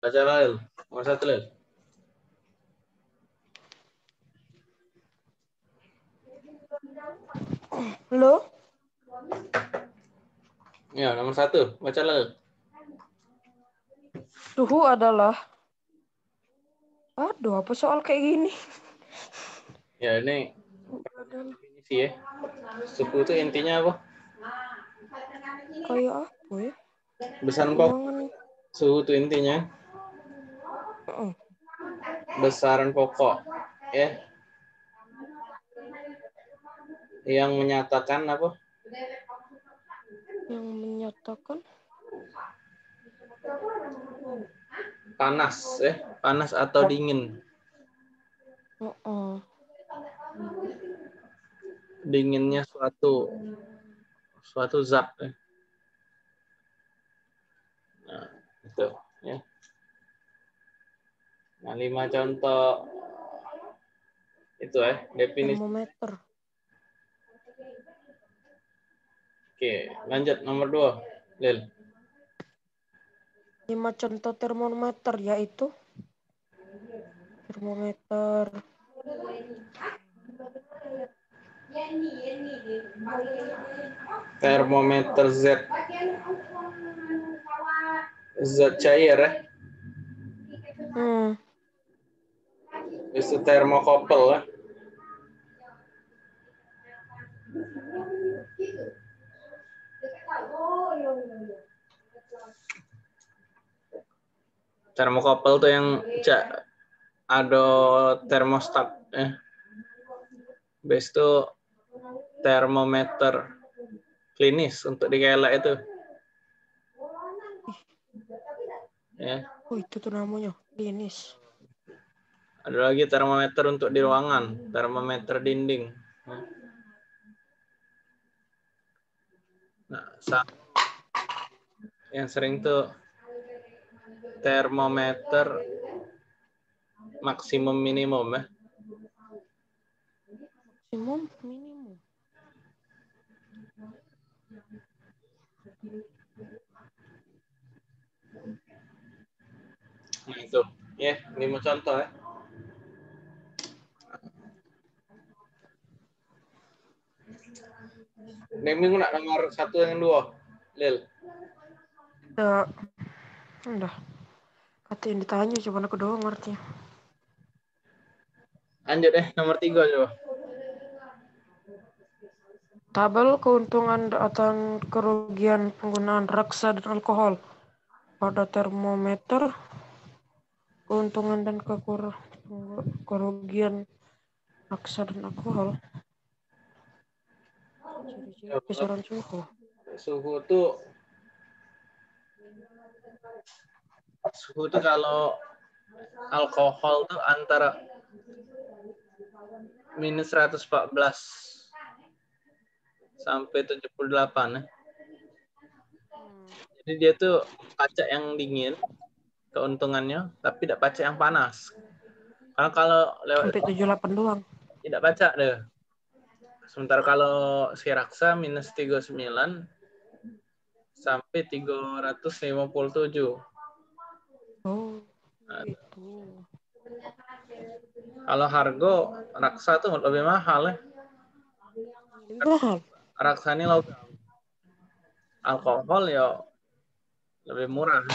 Baca Lil. Nomor 1 Lil. Halo? Ya, nomor 1. Baca Lil. Suhu adalah... Aduh, apa soal kayak gini? Ya, ini Adalah definisi ya. Suhu itu intinya apa? kayak apa ya? Besaran pokok. Jangan... Suhu itu intinya besaran pokok ya yang menyatakan apa? Yang menyatakan... Panas ya, panas atau dingin. Dinginnya suatu zat ya. Nah, itu ya. Nah, 5 contoh itu ya definisi. Termometer. Oke, lanjut nomor 2, Lil. 5 contoh termometer yaitu termometer Termometer zat cair ya. Itu termokopel ya. Termokopel tuh yang ada termostat ya. Base itu termometer klinis untuk dikelek itu. Ya. Oh, itu tuh namanya klinis. Ada lagi termometer untuk di ruangan, termometer dinding. Nah, yang sering tuh termometer maksimum minimum ya. Maksimum minimum. Nah, itu ya, 5 contoh ya. Naming nak nomor 1 yang 2, Lil. Ya, udah. Kata yang ditanya cuma aku doang ngerti. Lanjut deh, nomor 3 coba. Tabel keuntungan dan kerugian penggunaan raksa dan alkohol pada termometer. Keuntungan dan kerugian raksa dan alkohol. Ciri-ciri kisaran suhu. Suhu tuh kalau alkohol tuh antara minus 114 sampai 78 ya. Jadi dia tuh kaca yang dingin keuntungannya, tapi tidak kaca yang panas. Karena kalau lewat Sampai 78 doang. tidak baca deh. Sementara kalau si raksa minus 39 sampai 357. Oh, Nah, itu. kalau harga raksa tuh lebih mahal ya. Lebih mahal. Raksa ini logam. Alkohol ya lebih murah.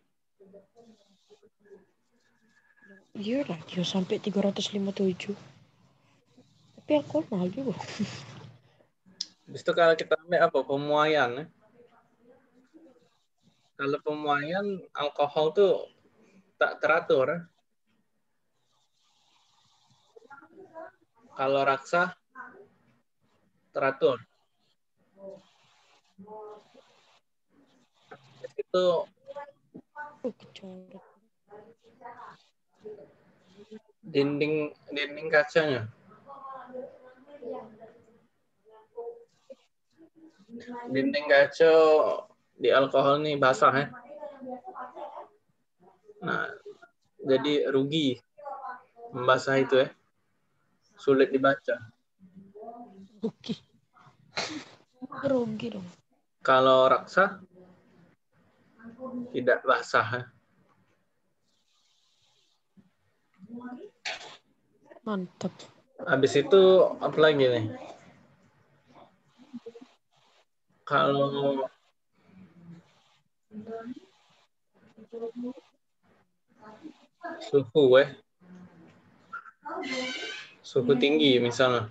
Iya lah, dia sampai 357. Tapi alkohol mahal juga. Habis itu kalau kita ambil apa? Pemuaian ya. Kalau pemuaian alkohol tuh tak teratur ya. Kalau raksa teratur. Itu Kecoret. dinding kacanya. Dinding kaca di alkohol nih basah ya. Nah, jadi rugi membasah itu ya. Sulit dibaca. Rugi. Rugi dong. Kalau raksa tidak basah ya. Mantap. Habis itu apa lagi nih? Kalau suhu tinggi misalnya.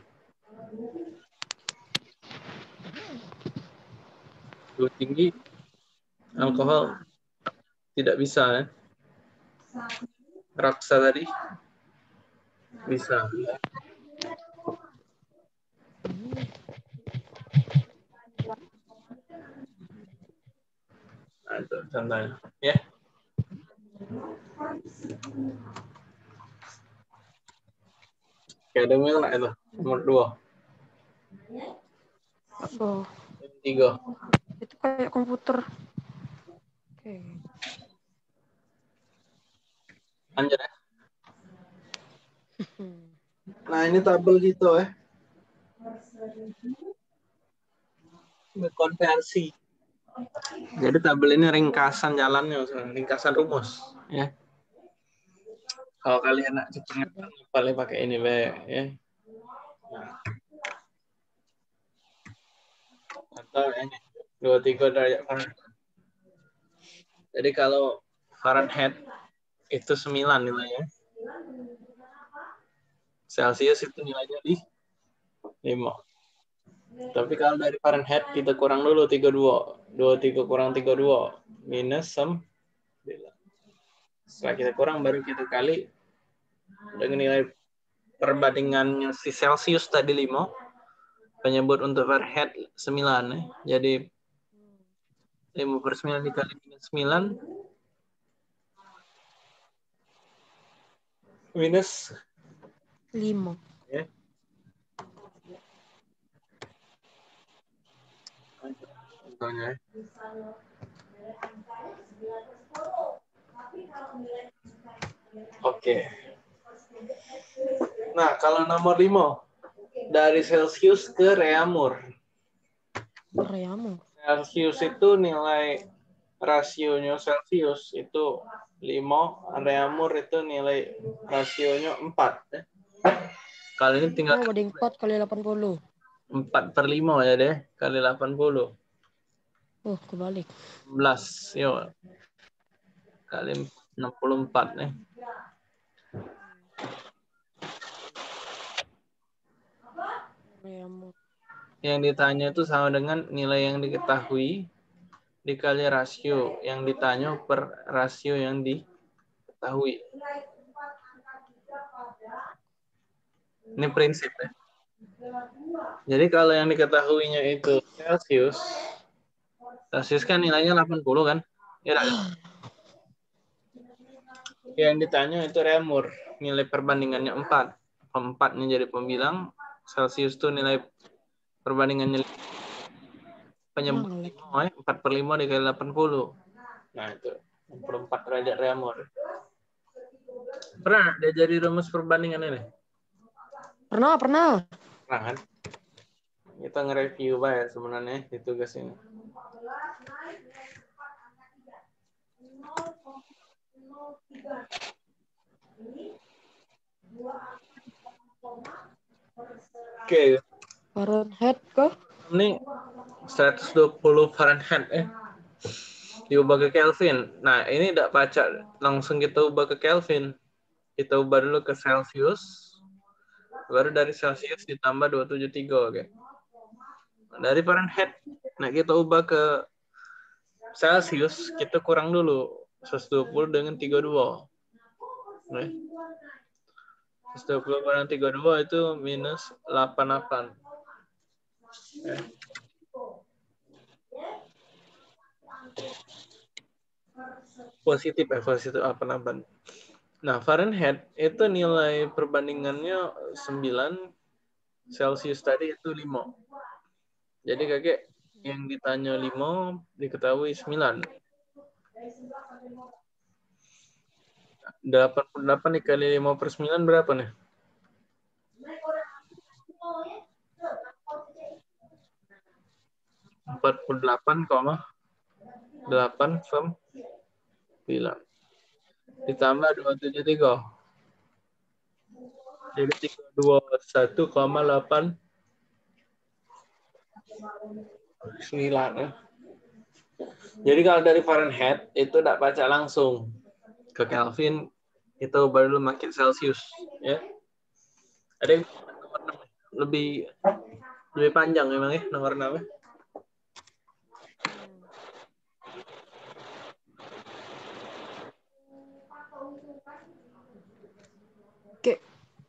Suhu tinggi, alkohol tidak bisa ya. Raksa tadi bisa. Nah, itu contohnya. Ya. Kayak demil lah itu. Nomor 2. Oh, 3. itu kayak komputer. Oke. Lanjut ya. Nah, ini tabel gitu ya. Konversi. Jadi tabel ini ringkasan jalannya, ringkasan rumus ya. Kalau kalian nak cepet paling pakai ini ya. Atau ini 23 derajat Fahrenheit. Jadi kalau Fahrenheit itu 9 nilainya. Celsius itu nilainya di 5. Tapi kalau dari Fahrenheit kita kurang dulu 32. 23 kurang 32 minus 9. Setelah kita kurang baru kita kali dengan nilai perbandingannya si Celsius tadi 5. Penyebut untuk Fahrenheit 9 ya. Jadi 5/9 dikali minus 9 minus 5. ya. Contohnya. Oke. Nah, kalau nomor 5 dari Celsius ke Reaumur. Reaumur. Celsius itu nilai rasionya Celsius itu 5, Reaumur itu nilai rasionya 4. Kali ini tinggal Oh, banding 4 kali 80. 4/5 ya deh, kali 80. Oh, kebalik. 11, yuk. Kali 64 nih. Reaumur. Yang ditanya itu sama dengan nilai yang diketahui dikali rasio. Yang ditanya per rasio yang diketahui. Ini prinsip ya. Jadi kalau yang diketahuinya itu Celsius, Celsius kan nilainya 80 kan? Ya, yang ditanya itu Reaumur, nilai perbandingannya 4. 4-nya jadi pembilang, Celsius itu nilai perbandingannya penyebut 5, 4/5 dikali 80. Nah itu 64 derajat Reaumur. Pernah diajari rumus perbandingan ini? Pernah. Pernah kan? Kita nge-review ya sebenarnya di tugas ini. Oke. Fahrenheit kah? Ini 120 Fahrenheit diubah ke Kelvin. Nah, ini tidak baca langsung kita ubah ke Kelvin. Kita ubah dulu ke Celsius. Baru dari Celsius ditambah 273, oke. Dari Fahrenheit, nah kita ubah ke Celsius, kita kurang dulu 120 dengan 32. Oke. 120 kurang 32 itu minus 88. Oke. Positif 88. Nah, Fahrenheit itu nilai perbandingannya 9, Celsius tadi itu 5. Jadi kakek yang ditanya 5 diketahui 9. 88 dikali 5/9 berapa nih? 48,89. Ditambah 273. Jadi 321,8 9 ya. Jadi kalau dari Fahrenheit itu tidak baca langsung ke Kelvin, itu baru makin Celsius ya. Ada yang nomor 6 lebih panjang memang ya nomor 6 ya. Oke.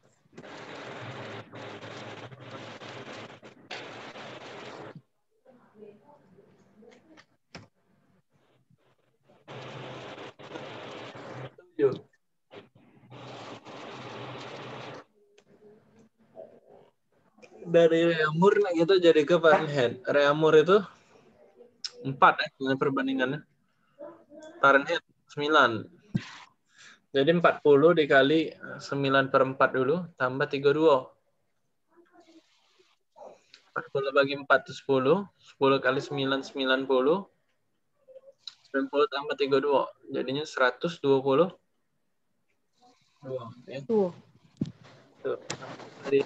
Dari Reaumur itu jadi ke Fahrenheit. Reaumur itu 4 ya perbandingannya. Fahrenheit 9. Jadi 40 dikali 9/4 dulu, tambah 32. 40 bagi 4 itu 10. 10 kali 9, 90. 90 tambah 32. Jadinya 120. Ya. Tuh. Tuh. Dari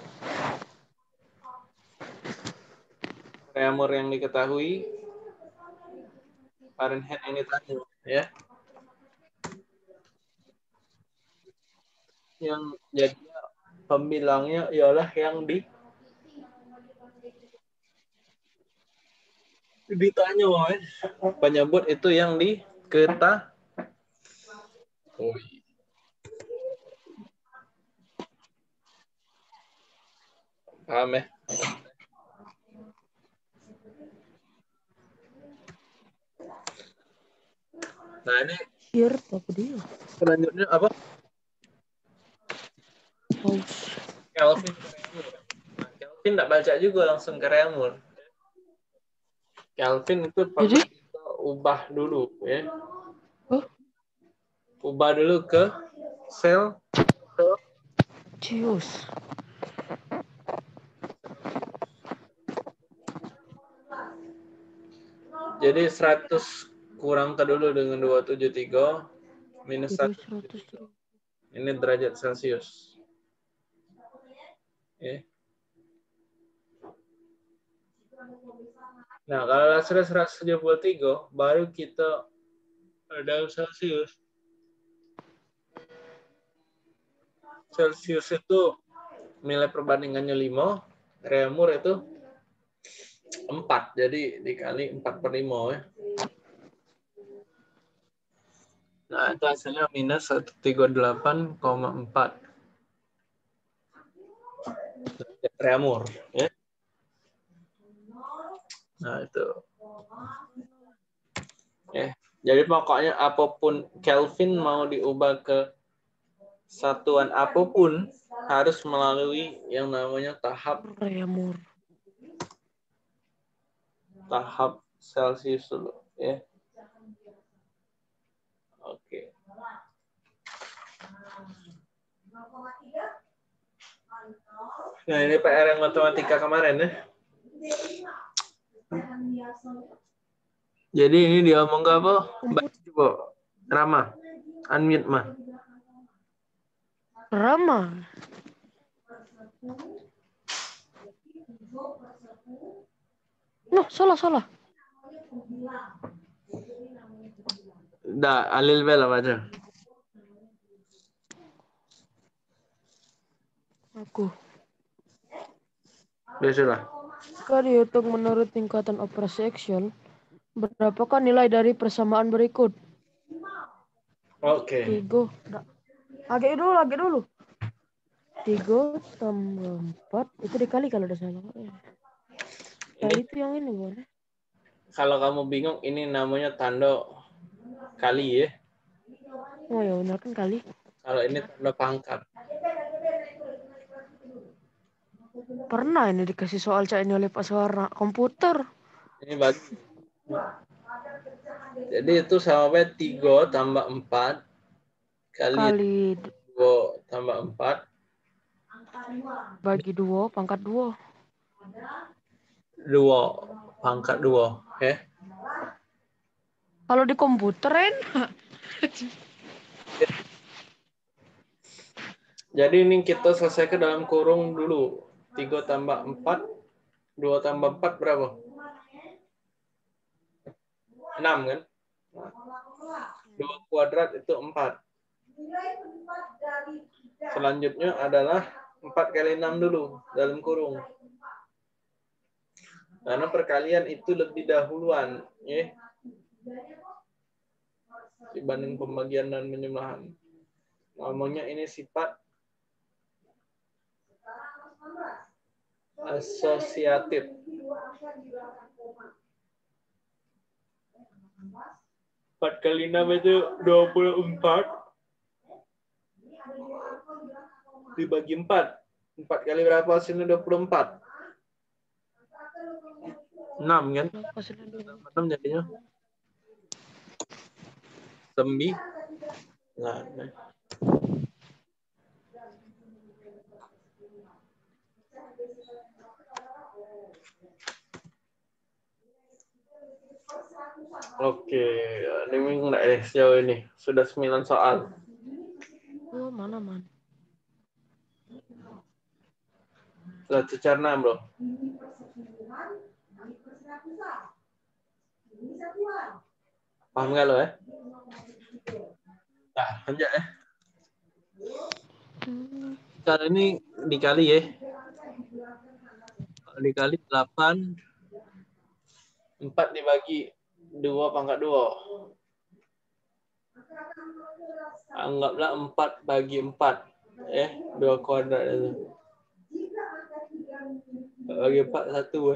Reaumur yang diketahui, Fahrenheit yang ditanya. Ya. Yang jadinya pembilangnya ialah yang ditanya, penyebut itu yang diketahui. Paham ya? Nah ini Share apa dia? selanjutnya apa? House. Kelvin ke Reaumur. Nah, Kelvin tidak baca juga langsung ke Reaumur. Kelvin itu perlu Jadi? kita ubah dulu ya. Oh, Ubah dulu ke Celsius. Jadi 100 kurang ke dulu dengan 273 minus Jadi 173. Ini derajat Celcius. Ya. Nah, kalau sudah 173 baru kita ada Celcius. Celcius itu nilai perbandingannya 5, Reaumur itu 4, jadi dikali 4/5 ya. Nah, itu hasilnya minus 138,4 Reaumur ya. Nah, itu. Jadi pokoknya apapun Kelvin mau diubah ke satuan apapun harus melalui yang namanya tahap Reaumur. Celsius dulu ya. Oke. Nah, ini PR yang matematika kemarin ya. Jadi ini dia ngomong apa? Coba Rama, unmute mah. Rama. No, salah. Dah, Alil bela baca. Aku. Biasalah. Jika dihitung menurut tingkatan operasi Excel, berapakah nilai dari persamaan berikut? Oke. 3. Agak dulu. 3 tambah 4 itu dikali kalau udah salah. Nah, itu yang ini bukan? Kalau kamu bingung, ini namanya tanda kali ya. Oh ya benar kan kali. Kalau ini tanda pangkat. Pernah ini dikasih soal cak ini oleh Pak Suwarna. Komputer. Ini bagi. Jadi itu sama 3 tambah 4 kali 2 tambah 4 bagi 2 pangkat 2. 2 pangkat 2. Oke. Kalau di komputer enak. Jadi ini kita selesaikan dalam kurung dulu. 3 tambah 4, 2 tambah 4 berapa? 6 kan? 2 kuadrat itu 4. Selanjutnya adalah 4 kali 6 dulu dalam kurung. Karena perkalian itu lebih dahuluan, ya, dibanding pembagian dan penjumlahan. Namanya ini sifat asosiatif. 4 kali 6 itu 24. Dibagi 4. 4 kali berapa hasilnya 24? 6 kan? 6 jadinya 9. Oke, ini enggak sejauh ini. Sudah 9 soal. Oh, mana, man? Sudah dicerna, bro. Paham nggak lo ya? Nah, lanjut ya. Sekarang ini dikali ya. Dikali 8. 4 dibagi 2 pangkat 2. Anggaplah 4 bagi 4. 2 kuadrat itu. Bagi 4, 1 ya.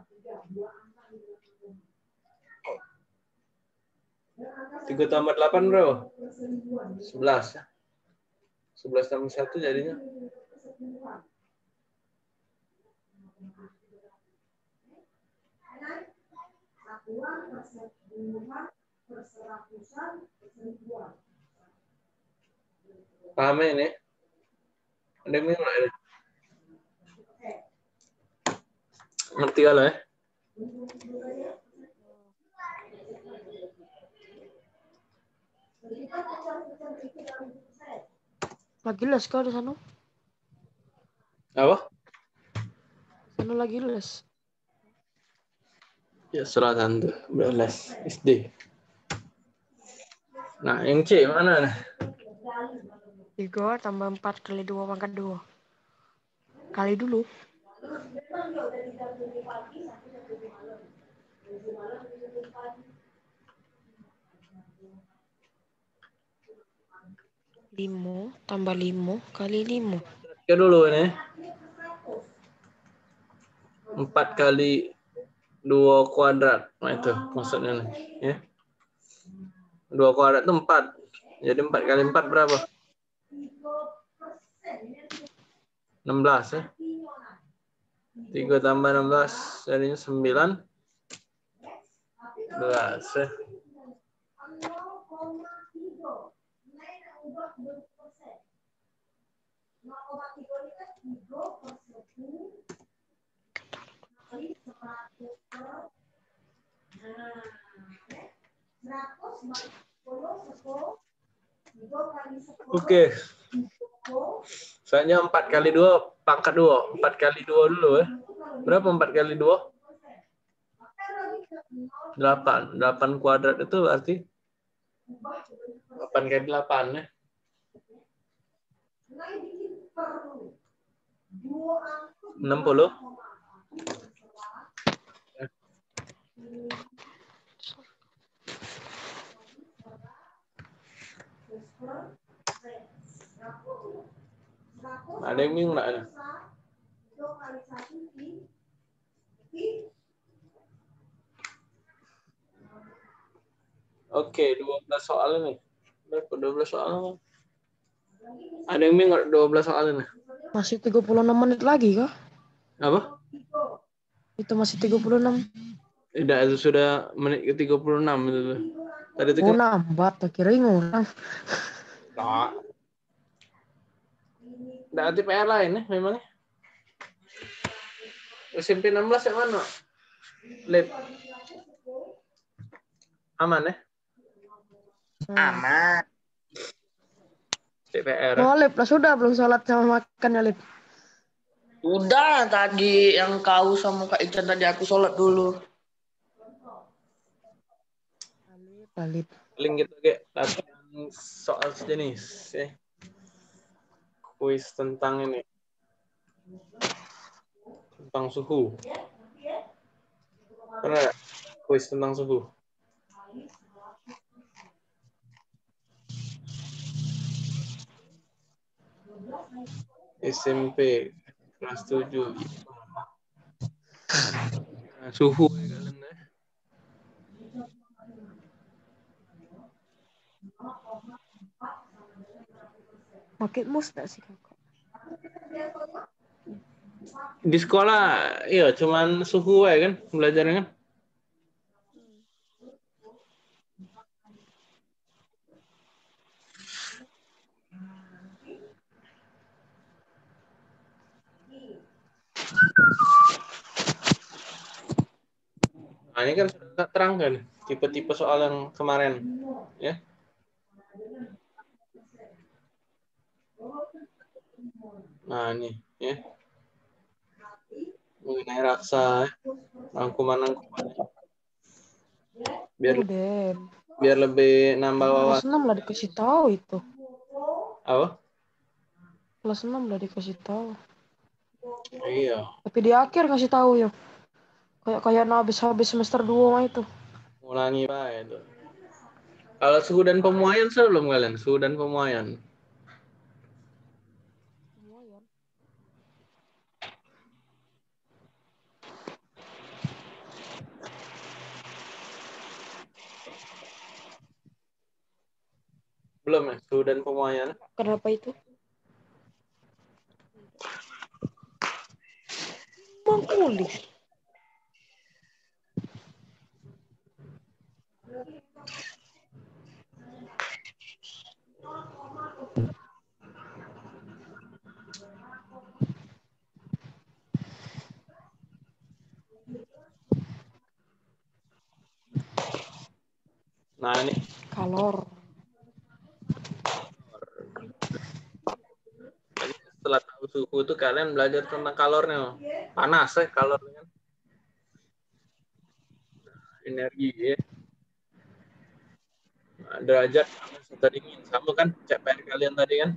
3 tambah 8 berapa? 11. 11 tambah 1 jadinya 1/1000. Paham ini? Ada yang bingung nggak? Ngerti kalau ya? Lagi les kau di sana? Apa? Sana lagi les. Ya, seratan tuh. Les SD. Nah, yang C mana nih? 3 tambah 4 kali 2 pangkat 2. Kali dulu. Limo tambah 5 kali 5. Ya dulu ini. 4 kali 2 kuadrat. Nah itu maksudnya nih. Ya. 2 kuadrat itu 4. Jadi 4 kali 4 berapa? 16 ya. 3 tambah 16 jadinya 9. 11 ya. Oke. Soalnya 4 kali 2 pangkat 2. 4 kali 2 dulu ya. Berapa 4 kali 2? 8. 8 kuadrat itu berarti 8 kali 8 ya. 60. Ada yang bingung nggak? Oke, 12 soal ini. Berapa 12 soal? Ada yang bingung 12 soal ini? Masih 36 menit lagi kah? Apa? Itu masih 36. Tidak, itu sudah menit ke 36 itu. Tadi itu Oh, nambah, tak kira ngulang. Nah. Nggak ada PR lain ya memangnya. SMP 16 yang mana? Lip. Aman ya? Aman. DPR. Mau Lip, lah sudah belum sholat sama makan ya Lip? Udah tadi yang kau sama Kak Ican tadi aku sholat dulu. Lip. Paling gitu kayak latihan soal sejenis ya. Kuis tentang ini. Tentang suhu. Pernah nggak kuis tentang suhu? SMP kelas 7. Nah, suhu ya kalian ya. Pakai mus gak sih kakak? Di sekolah iya cuman suhu ya kan belajarnya kan. Nah, ini kan sudah terangkan tipe-tipe soal yang kemarin ya. Nah, ini ya. Mengenai raksa ya. Rangkuman-rangkuman. Biar lebih nambah Kelas wawasan. 6 lah dikasih tahu itu. Apa? Kelas 6 lah dikasih tahu. Iya. Tapi di akhir kasih tahu ya. Kayak habis semester 2 mah itu. Ulangi Pak itu. Kalau suhu dan pemuaian belum kalian? Suhu dan pemuaian. Belum ya, suhu dan pemuaian. Kenapa itu? Mangkuli. Nah, ini Kalor. jadi setelah tahu suhu itu kalian belajar tentang kalornya. Panas ya kalor kan. Energi ya. Nah, derajat panas atau dingin sama kan CPR kalian tadi kan.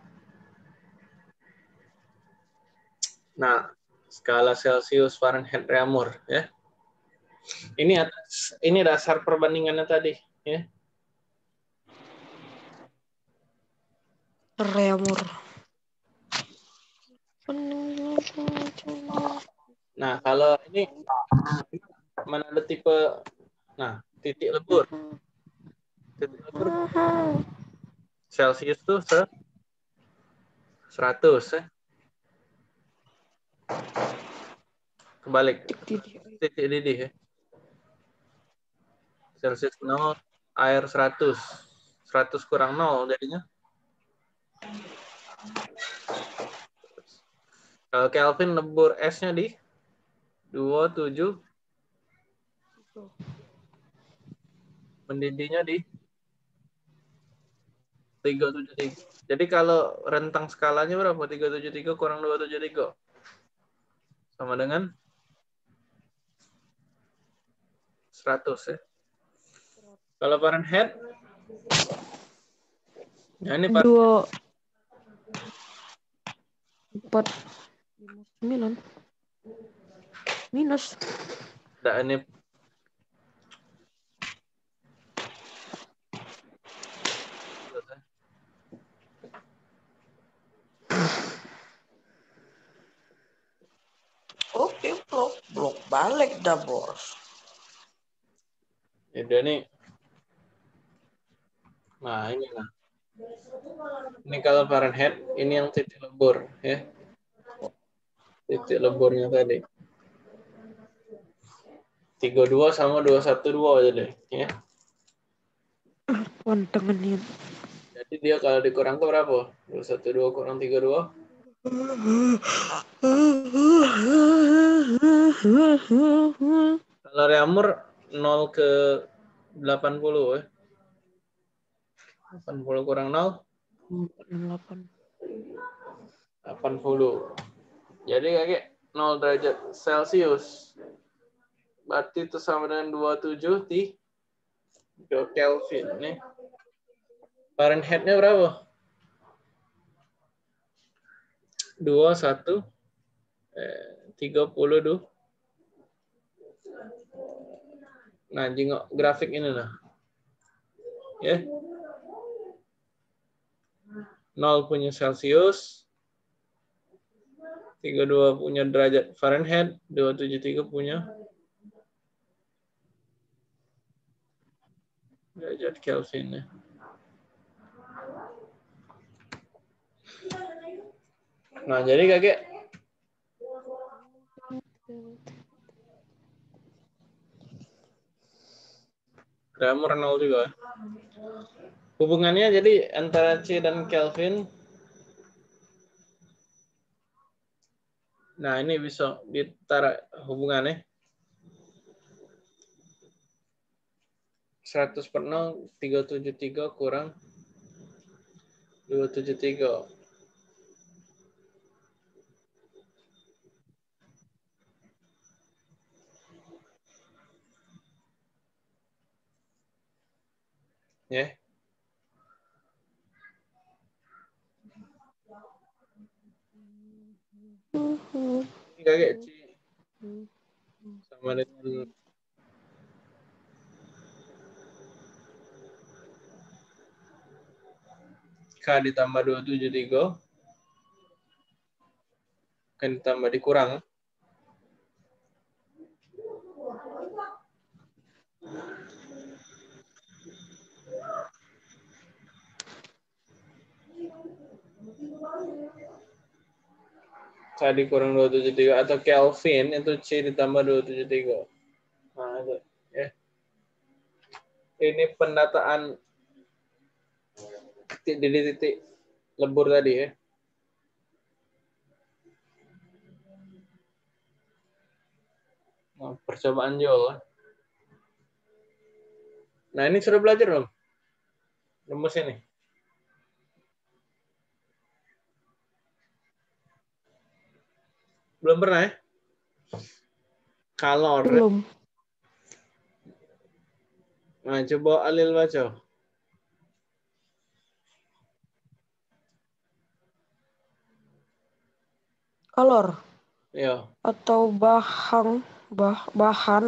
Nah, skala Celsius, Fahrenheit, Reaumur ya. Ini dasar perbandingannya tadi ya. Reamur. Nah, kalau ini mana ada tipe titik lebur. Titik lebur Celsius tuh 100 ya. Kebalik. Titik didih ya. Celsius 0, air 100. 100 kurang 0 jadinya. Kalau Kelvin lebur S-nya di 27. Mendidihnya di 373. Jadi kalau rentang skalanya berapa? 373 kurang 273. Sama dengan 100 ya. Kalau Fahrenheit, ya ini 2 4 9 minus. Nah, ini Oke, blok balik dah bos. udah nih. Nah, ini nah. Ini kalau Fahrenheit, ini yang titik lebur ya. Titik leburnya tadi. 32 sama 212 aja deh ya. Pantangannya. Jadi dia kalau dikurang ke berapa? 212 kurang 32. Kalau Reaumur 0 ke 80 ya. 80 kurang 0, 468. 80. Jadi kayak 0 derajat Celcius. Berarti itu sama dengan 27 Kelvin nih. Fahrenheit-nya berapa? 30. Nah, jengok grafik ini lah. Ya. 0 punya Celcius, 32 punya derajat Fahrenheit, 273 punya derajat Kelvin. Ya. Nah, jadi kakek grammar 0 juga. Hubungannya jadi antara C dan Kelvin. Nah, ini bisa ditarik hubungannya. 100/0, 373 kurang 273. Ya. Ini kakek C sama dengan K ditambah 273 kan ditambah dikurang. K dikurang 273 atau Kelvin itu C ditambah 273. Nah, itu ya. Ini pendataan titik lebur tadi ya. Nah, percobaan Joule. Nah, ini sudah belajar belum? Rumus ini. Belum pernah ya? Kalor. Belum. Nah, coba Alil baca. Kalor Ya. atau bahan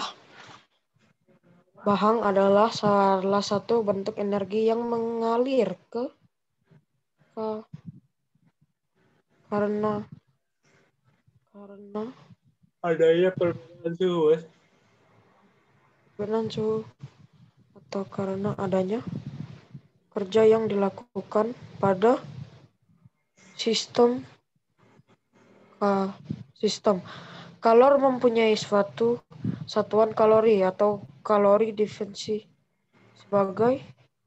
adalah salah satu bentuk energi yang mengalir karena Adanya perbedaan suhu. perbedaan suhu atau karena adanya kerja yang dilakukan pada sistem. Kalor mempunyai suatu satuan kalori atau kalori definisi sebagai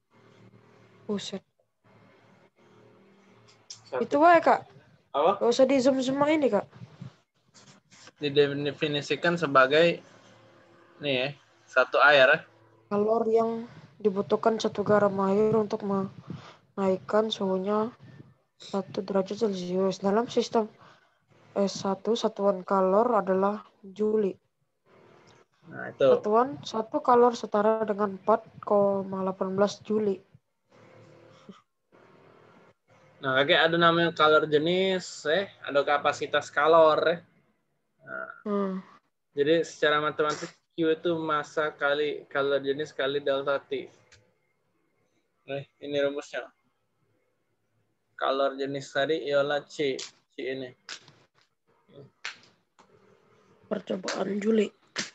itu wae kak. Apa? Gak usah di zoom ini kak. Didefinisikan sebagai nih ya, satu air. Kalor yang dibutuhkan 1 gram air untuk menaikkan suhunya 1 derajat Celcius. Dalam sistem S1, satuan kalor adalah Joule. Nah, itu. Satuan 1 kalor setara dengan 4,18 Joule. Nah, kayak ada namanya kalor jenis, ada kapasitas kalor. Nah, jadi secara matematik Q itu massa kali kalor jenis kali delta T. Nah, ini rumusnya. Kalor jenis tadi ialah C ini. Percobaan Joule.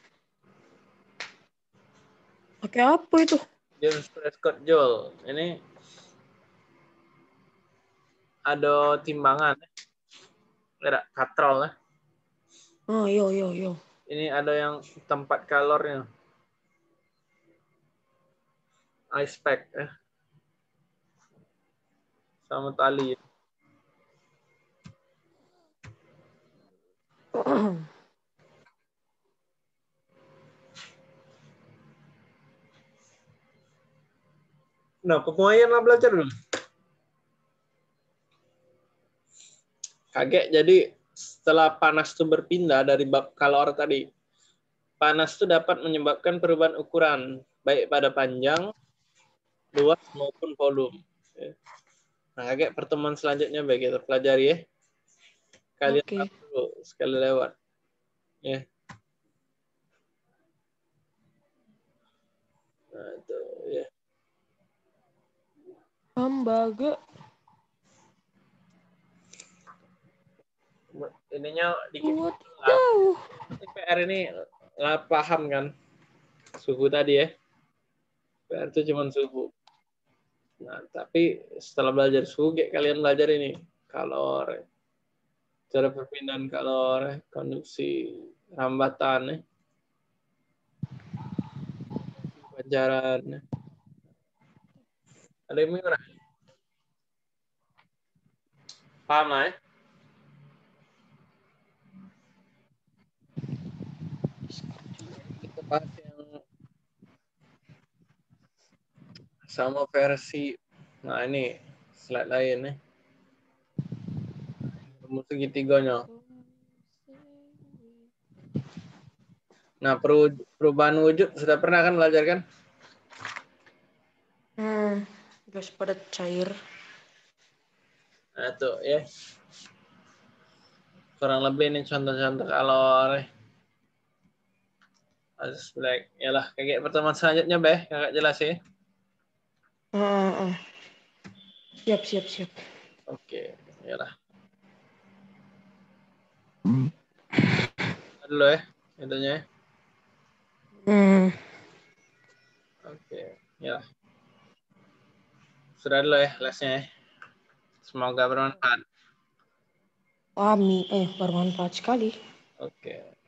Pakai apa itu? James Prescott Joule. Ini ada timbangan. Ada katrol ya. Oh, yo. Ini ada yang tempat kalornya. Ice pack sama tali. Nah, pemuaian lah belajar dulu. Kaget. Jadi setelah panas itu berpindah dari bab kalor tadi, panas itu dapat menyebabkan perubahan ukuran baik pada panjang, luas maupun volume. Nah, kayak pertemuan selanjutnya baik kita pelajari ya. Kalian Oke. tahu dulu sekali lewat. Ya. Nah, itu ya. Hambaga. Ininya dikit Buat lah. jauh. PR ini lah paham kan suhu tadi ya. PR itu cuma suhu. Nah, tapi setelah belajar suhu, kalian belajar ini kalor, cara perpindahan kalor, konduksi, rambatan, pancaran. Ada yang mana? Paham lah ya? Kita bahas yang sama versi. Nah, ini slide lain nih. Rumus segitiganya. Nah, perubahan wujud sudah pernah kan belajar kan? Gas padat cair. Nah, itu ya. Kurang lebih ini contoh-contoh kalor. Harus black. Yalah, kayak pertemuan selanjutnya, Beh. Kakak jelas ya. Siap. Oke, yalah. Dulu ya, intinya. Oke, ya. Sudah dulu ya lesnya ya. Semoga bermanfaat. Bermanfaat sekali. Oke.